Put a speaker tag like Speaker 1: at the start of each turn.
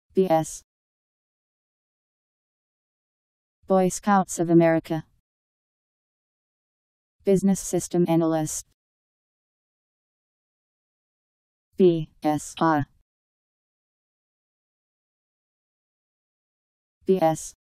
Speaker 1: BS Boy Scouts of America. Business System Analyst. BSA BS